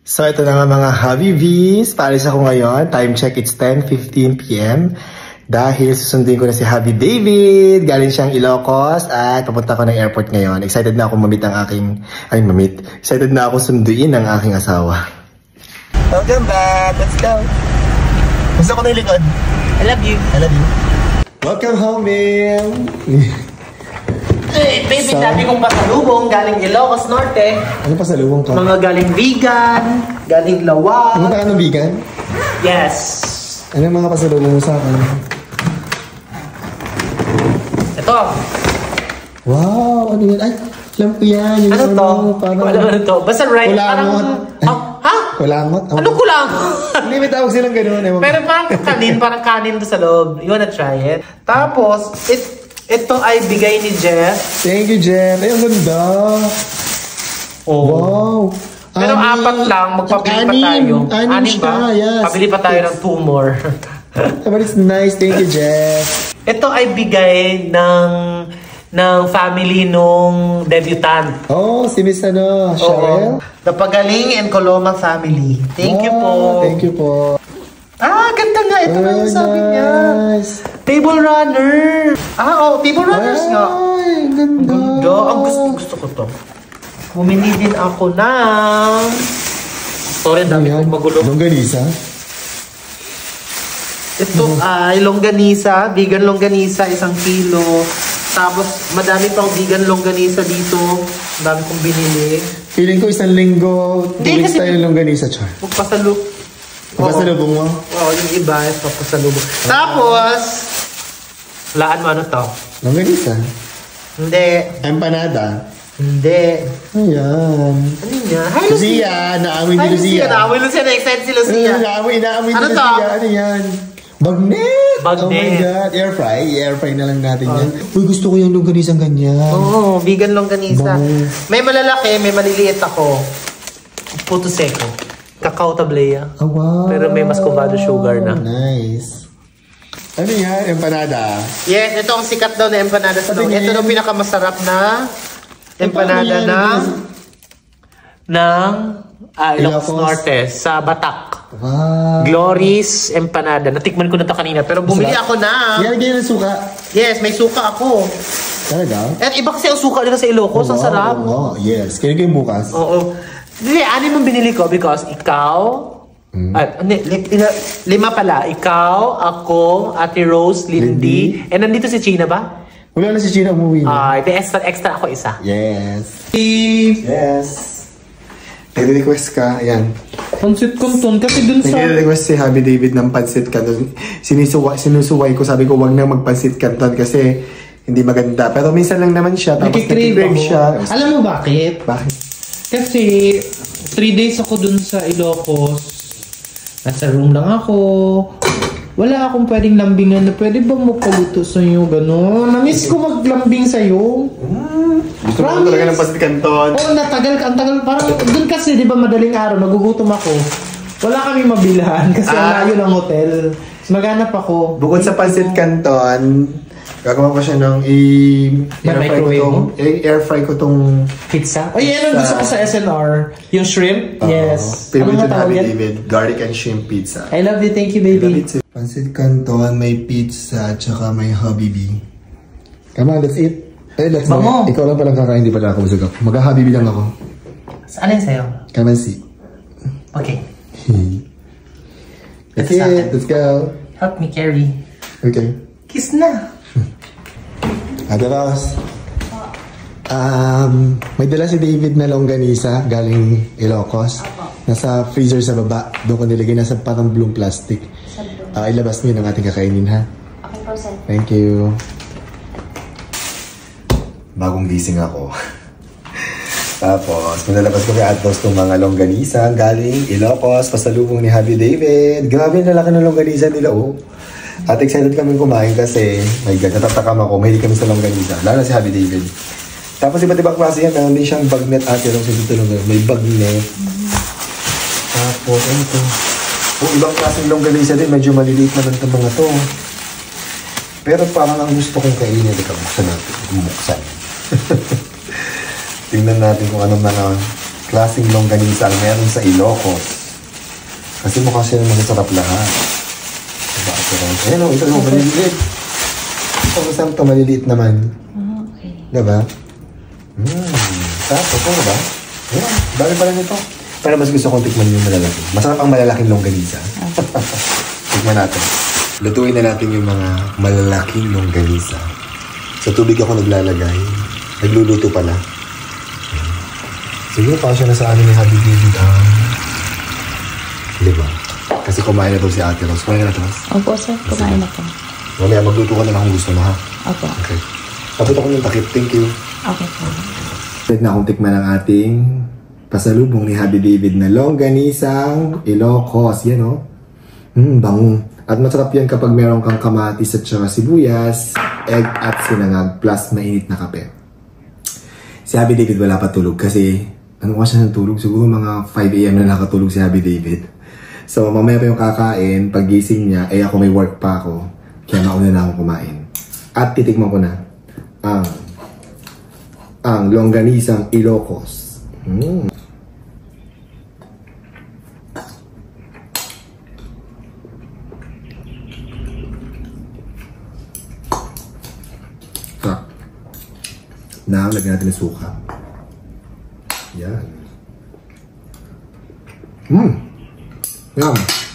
So ito na nga mga Habibis, paalis ako ngayon. Time check, it's 10:15 p.m. Dahil susundin ko na si Habi David. Galing siyang Ilocos at papunta ko ng airport ngayon. Excited na ako Excited na ako sunduin ang aking asawa. Welcome back, let's go. Gusto ko na yung likod. I love you. I love you. Welcome home, ma'am. Baby, dami kong pasalubong galing Ilocos Norte. Ano pasalubong ka? Mga galing vegan, galing lawak. Ano ka ng vegan? Yes. Ano yung mga pasalubong mo sa akin? Ito. Wow, ano yan? Ay, alam ko yan. Yung ano to? Parang... Ano to? Basta right, kulangot. Ha? Kulangot? Ano kulang? Hindi, may tawag silang gano'n. Pero parang kanin to sa loob. You wanna try it? Tapos, ito ay bigay ni Jeff. Thank you, Jeff. Ay, ang ganda. Oh. Wow. Pero apat lang, magpabili pa tayo. Anim ba? Yes. Pabili pa tayo ng 2 more. But it's nice. Thank you, Jeff. Ito ay bigay ng family nung debutant. Oh, si Miss Cheryl? The Pagaling and Coloma family. Thank you po. Thank you po. Ganda nga. Ito na yung sabi niya. Table runner. Table runners nga. Ay, ganda. Ang ganda. Ang gusto ko to. Bumili din ako ng... Sorry, dami kong magulo. Longganisa? Ito ay longganisa. Vegan longganisa, 1 kilo. Tapos, madami pang vegan longganisa dito. Ang dami kong binili. Feeling ko 1 linggo. 2 weeks tayo ng longganisa, Char. Papasalubong mo? Oo, yung iba is papasalubong. Tapos, laan mo ano to? Longganisa? Hindi. Empanada? Hindi. Ayan. Ano yan? Hi, Lucia! Naamoy ni Lucia. Naamoy Lucia. Na-excited si Lucia. Naamoy ni Ano Lucia. to? Ano yan? Bagnet! Bagnet. Oh my God. Air fry. I-air fry na lang natin yan. Uy, gusto ko yung longganisang ganyan. Oo, vegan longganisa. May malalaki, may maliliit ako. Puto seco. Cacao tablea. Oh, wow. Pero may mascovado sugar na. Nice. Ano yan? Empanada? Yes, ito ang sikat daw na empanada sa Ito daw pinakamasarap na empanada ng Ilocos Norte sa Batak. Wow. Glory's empanada. Natikman ko na ito kanina pero bumili ako na. Yan, ganyan ang suka. Yes, may suka ako. Talaga? At iba kasi ang suka nila sa Ilocos. Ang sarap. Oo, yes. Kaya yung bukas. Oo. Hindi, 6 ang binili ko because ikaw... At, 5 pala. Ikaw, ako, Ate Rose, Lindy. And nandito si China ba? Wala na si China umuwi na. Extra ako isa. Yes. Yes. Nag-request ka, ayan. Pansit Canton kasi dun sa... Nag-request si Habi David ng pansit canton. Sinusuway ko, sabi ko wag na magpansit canton kasi hindi maganda. Pero minsan lang naman siya. Tapos nakikrave siya. Alam mo bakit? Bakit? Kasi 3 days ako dun sa Ilocos. Nasa room lang ako. Wala akong pwedeng lambingan na pwede ba magpaluto sa'yo, gano'n? Namiss ko maglambing sa'yo. Gusto mo talaga ng pansit canton. Oo, ang tagal. Parang dun kasi, di ba madaling araw, nagugutom ako. Wala kami mabilhan kasi ang layo ng hotel. Maghanap ako. Bukod sa pansit canton, gagawa ko siya ng air fry ko tong Pizza? Oh, yan ang gusto ko sa SNR. Yung shrimp? Yes. Favorite to Habi David. Garlic and shrimp pizza. I love you. Thank you, baby. Pansit canton, may pizza, tsaka may Habibi. Come on, let's eat. Let's go. Ikaw lang palang kakain, di pala ako busog ako. Mag-Habibi lang ako. Alin sa'yo? Come and see. Okay. That's it. Let's go. Help me carry. Okay. Kiss na. Ate Ross. May dala si David na longganisa galing Ilocos. Nasa freezer sa baba. Doon ko nilagay. Nasa parang blue plastic. Ilabas niyo ng ating kakainin, ha? Okay po, sir. Thank you. Bagong gising ako. Tapos, pinalabas ko kay Atos itong mga longganisa galing Ilocos. Pasalubong ni Habi David. Grabe na laki ng longganisa nila, oh. At excited kami kumain kasi, my God, natatakam ako. Mahilig kami sa longganisa. Lalo na si Habi David. Tapos iba't ibang klase yan. Meron din siyang bagnet at yung may bagnet. Tapos, ano ito? Kung ibang klaseng longganisa din, medyo maliliit na itong mga to. Pero parang ang gusto kong kainin. Ika, buksan natin. Bumuksan. Tingnan natin kung anong mga klaseng longganisa ang meron sa Ilocos. Kasi mukha siya masasarap lahat. Diba? Pero, ayun o, ito yung maliliit. Ito masarap ito, maliliit naman. Okay. Diba? Sarap. Ito, diba? Ayan, dami pala nito. Pero mas gusto kong tikman yung malalaki. Masarap ang malalaking longganisa. Tikman natin. Lutuin na natin yung mga malalaking longganisa. Sa tubig ako naglalagay. Nagluluto pala. Siguro pa siya na sa amin ni Happy David ang... Diba? Kasi kumain na daw si Ate Rose. Kumain na Ate Rose? Opo, sir. Kumain na po. Mamaya magluto ka na lang kung gusto mo, ha? Opo. Okay. Tapos ako yung takip. Thank you. Okay po. Balik na akong tikman ang ating pasalubong ni Happy David na longganisang Ilocos. Yan, oh. Bango. At masarap yan kapag meron kang kamatis at saka sibuyas, egg at sinangag plus mainit na kape. Si Happy David wala pa tulog kasi ano ka siya ng tulog? Siguro mga 5 AM na nakatulog si Happy David. So mamaya pa yung kakain, pag gising niya, ako may work pa ako. Kaya mauna na akong kumain. At titikman ko na ang longganisang Ilocos. Lagyan natin ng suka. Yan. Yan.